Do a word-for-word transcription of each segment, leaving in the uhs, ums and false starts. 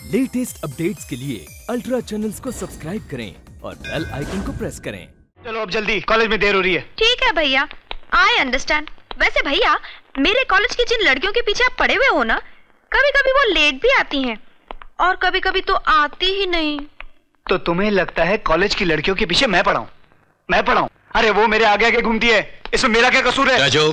Latest updates के लिए ultra channels को सब्सक्राइब करें और बेल आइकन को प्रेस करें। चलो अब जल्दी, कॉलेज में देर हो रही है। ठीक है भैया, आई अंडरस्टैंड। वैसे भैया, मेरे कॉलेज की जिन लड़कियों के पीछे आप पड़े हुए हो ना, कभी कभी वो लेट भी आती हैं और कभी कभी तो आती ही नहीं। तो तुम्हें लगता है कॉलेज की लड़कियों के पीछे मैं पड़ा हूँ? मैं पड़ा हूँ? अरे वो मेरे आगे आगे घूमती है, इसमें मेरा क्या कसूर है? जो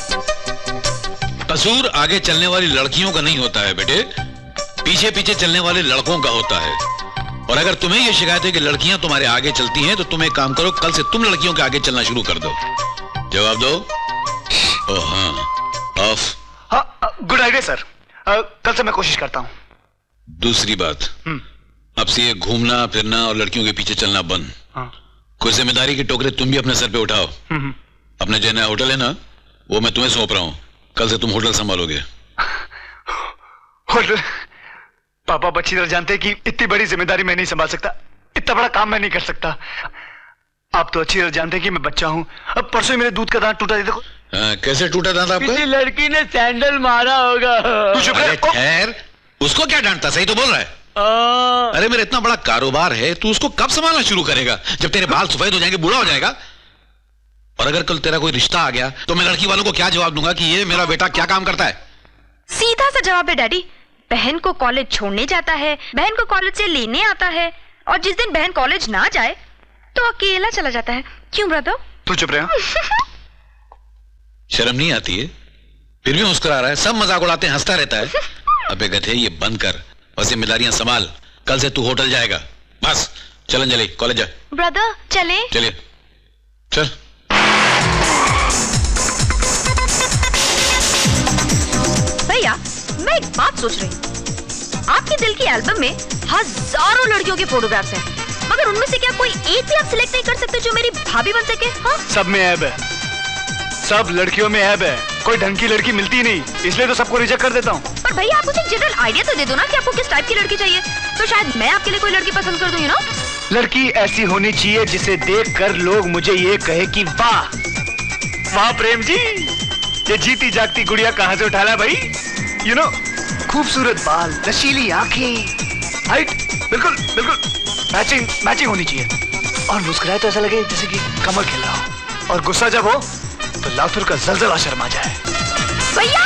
कसूर आगे चलने वाली लड़कियों का नहीं होता है बेटे, पीछे पीछे चलने वाले लड़कों का होता है। और अगर तुम्हें यह शिकायत है कि लड़कियां तुम्हारे आगे चलती हैं, तो तुम एक काम करो, कल से तुम लड़कियों के आगे चलना शुरू कर दो। जवाब दो। ओह हाँ, ऑफ। हाँ, गुड आइडिया सर। आ, कल से मैं कोशिश करता हूँ। दूसरी बात, अब से ये घूमना फिरना और लड़कियों के पीछे चलना बंद। हाँ। कोई जिम्मेदारी के टोकरे तुम भी अपने सर पे उठाओ। अपना जो नया होटल है ना, वो मैं तुम्हें सौंप रहा हूँ। कल से तुम होटल संभालोगे। होटल? पापा अच्छी तरह जानते हैं कि इतनी बड़ी जिम्मेदारी मैं नहीं संभाल सकता, इतना बड़ा काम मैं नहीं कर सकता। आप तो अच्छी तरह जानते हैं कि मैं बच्चा हूँ। अब परसों मेरे दूध का दांत टूटा, देखो। आ, कैसे टूटा दांत आपका? किसी लड़की ने सैंडल मारा होगा। अरे ठहर, उसको क्या डांटता? सही तो बोल रहा है। आ... अरे मेरा इतना बड़ा कारोबार है, तू उसको कब संभालना शुरू करेगा? जब तेरे बाल सफेद हो जाएंगे, बूढ़ा हो जाएगा। और अगर कल तेरा कोई रिश्ता आ गया, तो मैं लड़की वालों को क्या जवाब दूंगा कि ये मेरा बेटा क्या काम करता है? सीधा सा जवाब है डैडी। बहन को कॉलेज छोड़ने जाता है, बहन को कॉलेज से लेने आता है, और जिस दिन बहन कॉलेज ना जाए तो अकेला चला जाता है। क्यों ब्रदर? तू चुप रहा। शर्म नहीं आती है? फिर भी मुस्कुरा रहा है, सब मजाक उड़ाते हैं, हंसता रहता है। अबे गधे, ये बंद कर और जिम्मेदारियां संभाल। कल से तू होटल जाएगा। बस चल अंजलि, कॉलेज जा। ब्रदर चले? चलिए चल। भैया, मैं एक बात सोच रही हूँ। आपके दिल की एल्बम में हजारों लड़कियों के फोटोग्राफ्स हैं, मगर उनमें से क्या कोई एक भी आप सिलेक्ट नहीं कर सकते जो मेरी भाभी बन सके? हाँ? सब में ऐब है, सब लड़कियों में ऐब है। कोई ढंग की लड़की मिलती नहीं, इसलिए तो सबको रिजेक्ट कर देता हूँ। पर भैया, आप मुझे जनरल आइडिया तो दे दो ना कि आपको किस टाइप की लड़की चाहिए, तो शायद मैं आपके लिए कोई लड़की पसंद कर दूं। यू नो, लड़की ऐसी होनी चाहिए जिसे देख कर लोग मुझे ये कहे कि वाह वाह प्रेम जी, ये जीती जागती गुड़िया कहाँ से उठा ला भाई। यू नो, खूबसूरत बाल, नशीली आंखें, हाइट बिल्कुल बिल्कुल मैचिंग मैचिंग होनी चाहिए, और मुस्कुराए तो ऐसा लगे जैसे कि कमर खिल रहा हो, और गुस्सा जब हो तो लातूर का जलजला शर्मा जाए। भैया!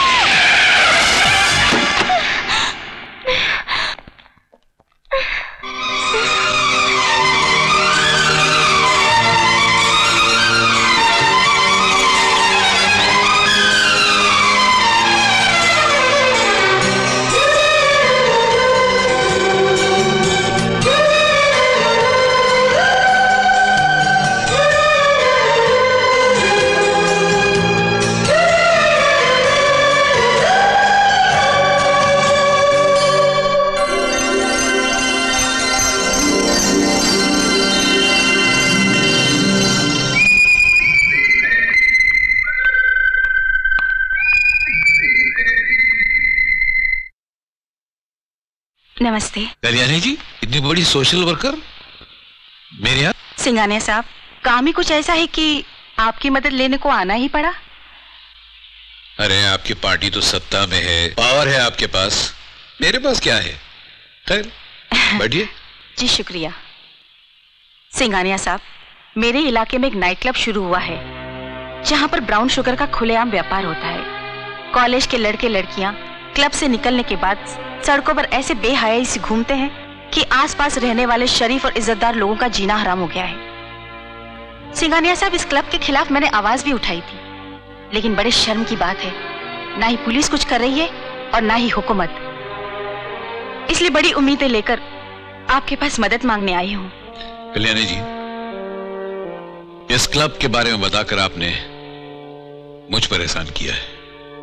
नमस्ते। कल्याणी जी, इतनी बड़ी सोशल वर्कर मेरे यहाँ? सिंघानिया साहब, काम ही कुछ ऐसा है कि आपकी मदद लेने को आना ही पड़ा। अरे आपकी पार्टी तो सत्ता में है, पावर है आपके पास, मेरे पास क्या है? खैर बैठिए। जी शुक्रिया। सिंघानिया साहब, मेरे इलाके में एक नाइट क्लब शुरू हुआ है जहां पर ब्राउन शुगर का खुलेआम व्यापार होता है। कॉलेज के लड़के लड़कियां क्लब से निकलने के बाद सड़कों पर ऐसे बेहयाई से घूमते हैं कि आसपास रहने वाले शरीफ और इज्जतदार लोगों का जीना हराम हो गया है। सिंघानिया साहब, इस क्लब के खिलाफ मैंने आवाज भी उठाई थी, लेकिन बड़े शर्म की बात है, ना ही पुलिस कुछ कर रही है और ना ही हुकूमत। इसलिए बड़ी उम्मीदें लेकर आपके पास मदद मांगने आई हूँ। कल्याणी जी, इस क्लब के बारे में बताकर आपने मुझ पर एहसान किया है।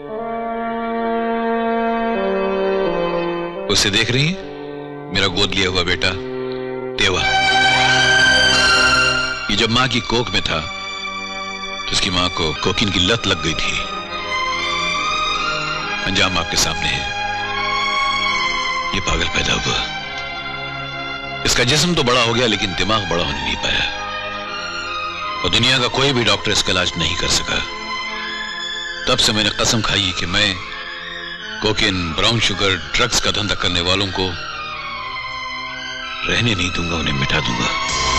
उसे देख रही हैं? मेरा गोद लिया हुआ बेटा देवा। ये जब मां की कोख में था तो उसकी मां को कोकीन की लत लग गई थी। अंजाम आपके सामने है। ये पागल पैदा हुआ, इसका जिस्म तो बड़ा हो गया लेकिन दिमाग बड़ा होने नहीं पाया, और दुनिया का कोई भी डॉक्टर इसका इलाज नहीं कर सका। तब से मैंने कसम खाई कि मैं कोकेन, ब्राउन शुगर, ड्रग्स का धंधा करने वालों को रहने नहीं दूंगा, उन्हें मिटा दूंगा,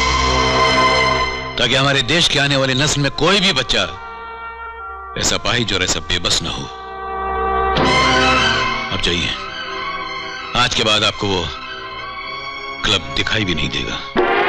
ताकि हमारे देश के आने वाली नस्ल में कोई भी बच्चा ऐसा पाहिज और ऐसा बेबस ना हो। अब जाइए, आज के बाद आपको वो क्लब दिखाई भी नहीं देगा।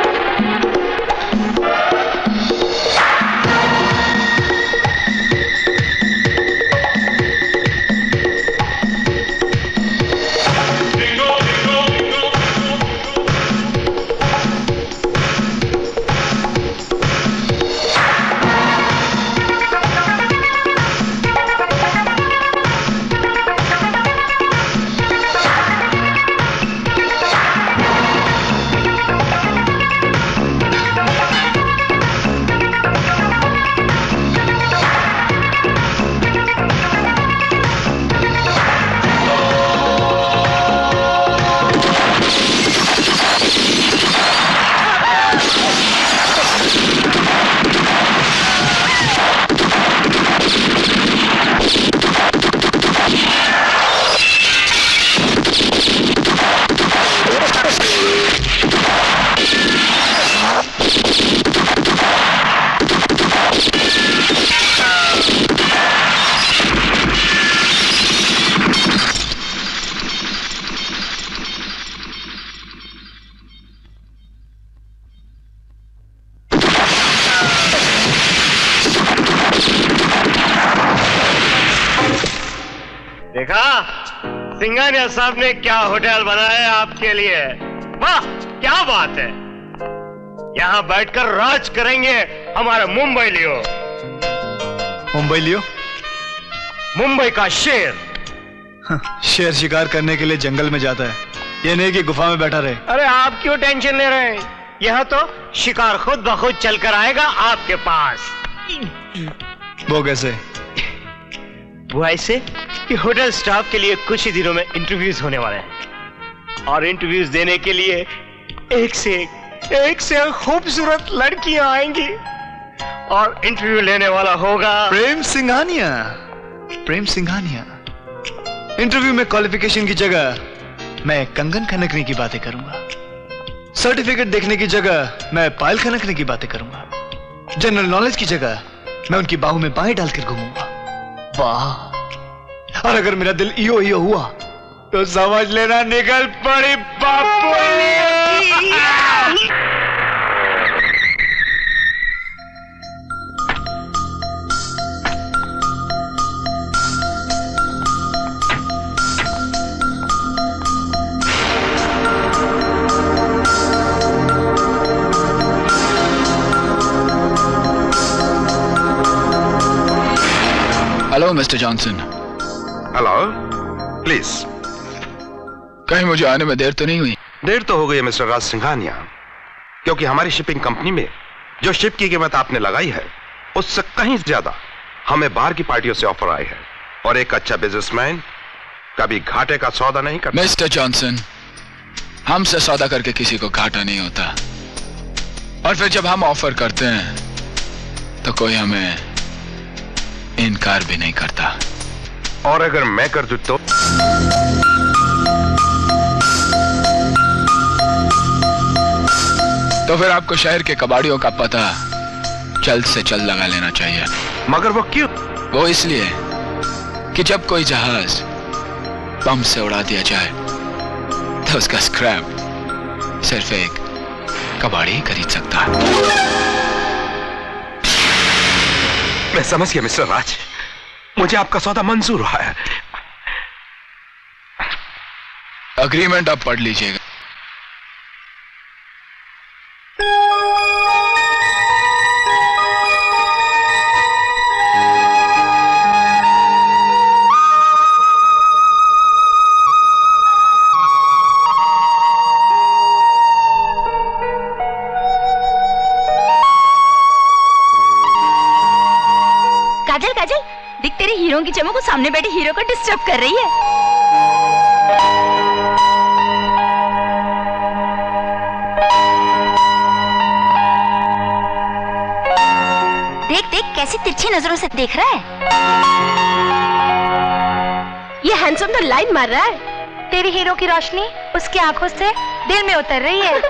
सिंघानिया साहब ने क्या होटल बनाया है आपके लिए। वाह, क्या बात है। यहाँ बैठकर राज करेंगे हमारे मुंबई लियो। मुंबई लियो? मुंबई का शेर। शेर शिकार करने के लिए जंगल में जाता है, ये नहीं कि गुफा में बैठा रहे। अरे आप क्यों टेंशन ले रहे हैं, यहाँ तो शिकार खुद ब खुद चल कर आएगा आपके पास। वो कैसे? वो ऐसे कि होटल स्टाफ के लिए कुछ ही दिनों में इंटरव्यूज होने वाले हैं, और इंटरव्यूज देने के लिए एक से एक एक से एक खूबसूरत लड़कियां आएंगी, और इंटरव्यू लेने वाला होगा प्रेम सिंघानिया। प्रेम सिंघानिया। इंटरव्यू में क्वालिफिकेशन की जगह मैं कंगन खनकने की बातें करूंगा, सर्टिफिकेट देखने की जगह मैं पायल खनकने की बातें करूंगा, जनरल नॉलेज की जगह मैं उनकी बाहों में बाहें डालकर घूमूंगा। वाह, और अगर मेरा दिल इयो इयो हुआ तो समझ लेना निकल पड़ी बापू। Hello mister Johnson. Hello, please. कहीं मुझे आने में देर तो नहीं हुई? देर तो हो गई है मिस्टर राज सिंघानिया, क्योंकि हमारी शिपिंग कंपनी में जो शिप की कीमत आपने लगाई है उससे कहीं ज्यादा हमें बाहर की पार्टियों से ऑफर आए हैं, और एक अच्छा बिजनेसमैन कभी घाटे का सौदा नहीं करता। मिस्टर जॉनसन, हमसे सौदा करके किसी को घाटा नहीं होता, और फिर जब हम ऑफर करते हैं तो कोई हमें इनकार भी नहीं करता। और अगर मैं कर दूं तो? तो फिर आपको शहर के कबाड़ियों का पता जल्द से जल्द लगा लेना चाहिए। मगर वो क्यों? वो इसलिए कि जब कोई जहाज बम से उड़ा दिया जाए तो उसका स्क्रैप सिर्फ एक कबाड़ी ही खरीद सकता है। मैं समझ गया मिस्टर राज, मुझे आपका सौदा मंजूर हुआ है। अग्रीमेंट आप पढ़ लीजिएगा। काजल काजल, दिख तेरे हीरो की चमक को सामने बैठे हीरो को डिस्टर्ब कर रही है। देख देख कैसी तिरछी नजरों से देख रहा है। ये हैंडसम तो लाइन मार रहा है। मेरी हीरो की रोशनी उसकी आंखों से दिल में उतर रही है।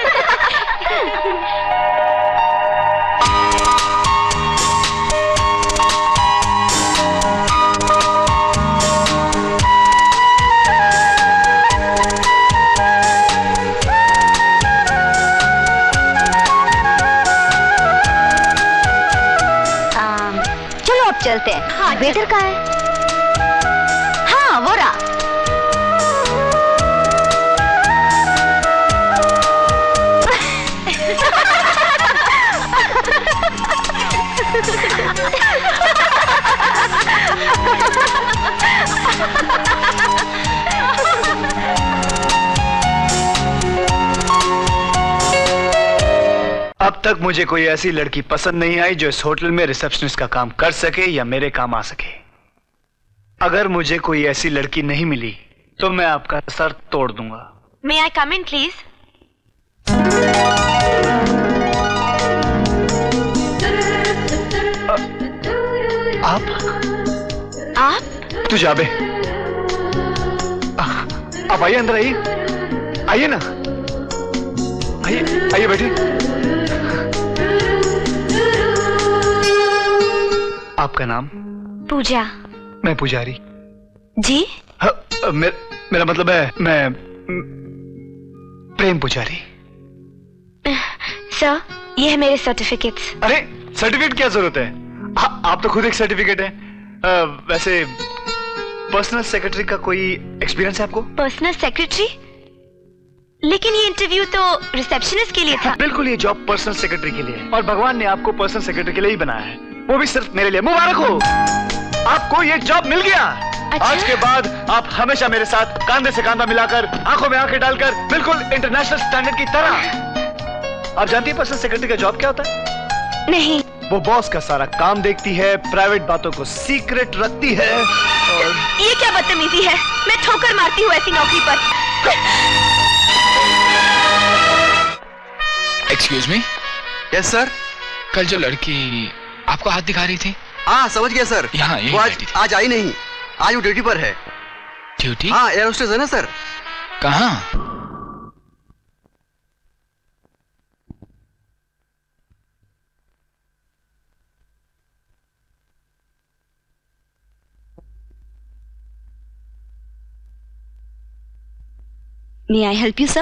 चलो अब चलते हैं। हाँ, वेटर कहाँ है? हाँ, वो रहा। अब तक मुझे कोई ऐसी लड़की पसंद नहीं आई जो इस होटल में रिसेप्शनिस्ट का काम कर सके या मेरे काम आ सके। अगर मुझे कोई ऐसी लड़की नहीं मिली तो मैं आपका सर तोड़ दूंगा। May I come in please? आप आप तू जाबे, आप आइए, अंदर आइए, आइए ना, आइए आइए बैठिए। आपका नाम? पूजा। मैं पुजारी। जी? हाँ, मेर, मेरा मतलब है मैं प्रेम पुजारी। सर, ये है मेरे सर्टिफिकेट्स। अरे सर्टिफिकेट क्या जरूरत है? आ, आप तो खुद एक सर्टिफिकेट है। आ, वैसे पर्सनल सेक्रेटरी का कोई एक्सपीरियंस है आपको? Personal secretary? लेकिन ये इंटरव्यू तो रिसेप्शनिस्ट के लिए था। बिल्कुल, ये जॉब पर्सनल सेक्रेटरी के लिए है और भगवान ने आपको पर्सनल सेक्रेटरी के लिए ही बनाया है, वो भी सिर्फ मेरे लिए। मुबारक हो, आपको ये जॉब मिल गया। अच्छा? आज के बाद आप हमेशा मेरे साथ कांधे से कांधा मिलाकर, आंखों में आंखें डालकर, बिल्कुल इंटरनेशनल स्टैंडर्ड की तरह। आप जानती है पर्सनल सेक्रेटरी का जॉब क्या होता है? नहीं। वो बॉस का सारा काम देखती है, प्राइवेट बातों को सीक्रेट रखती है और... ये क्या बदतमीजी है? मैं ठोकर मारती हूँ ऐसी नौकरी पर। Excuse me. Yes sir. कल जो लड़की आपको हाथ दिखा रही थी? हाँ समझ गया सर। यहाँ वो आज आज आई नहीं, आज वो ड्यूटी पर है। ड्यूटी? हाँ, एयर होस्टेस है ना सर। कहाँ? May I help you, sir?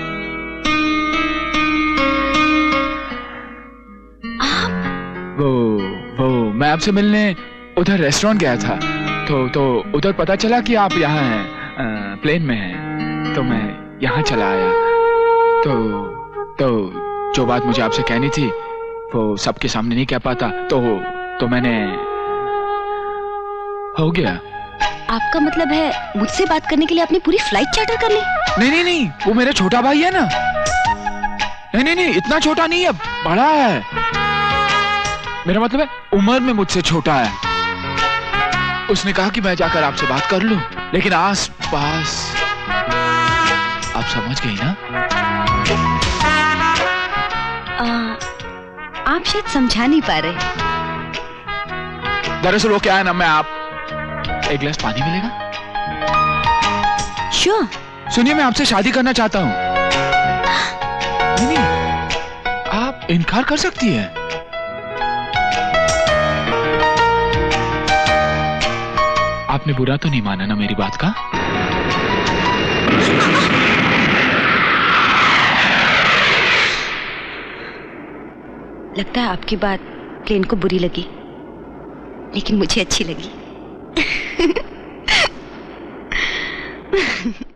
वो वो मैं आपसे मिलने उधर रेस्टोरेंट गया था, तो तो उधर पता चला कि आप यहाँ हैं, प्लेन में हैं, तो मैं यहाँ चला आया। तो तो जो बात मुझे आपसे कहनी थी वो सबके सामने नहीं कह पाता, तो तो मैंने हो गया। आपका मतलब है मुझसे बात करने के लिए आपने पूरी फ्लाइट चार्टर कर ली? नहीं नहीं नहीं, वो मेरा छोटा भाई है ना। नहीं नहीं नहीं, इतना छोटा नहीं है, बड़ा है। मेरा मतलब है उम्र में मुझसे छोटा है। उसने कहा कि मैं जाकर आपसे बात कर लूं, लेकिन आस पास आप समझ गई ना। आ, आप शायद समझा नहीं पा रहे। दरअसल वो क्या है ना, मैं आप एक गिलास पानी मिलेगा? श्योर। सुनिए, मैं आपसे शादी करना चाहता हूँ। नहीं नहीं, आप इनकार कर सकती हैं। आपने बुरा तो नहीं माना ना मेरी बात का? लगता है आपकी बात प्लेन को बुरी लगी, लेकिन मुझे अच्छी लगी।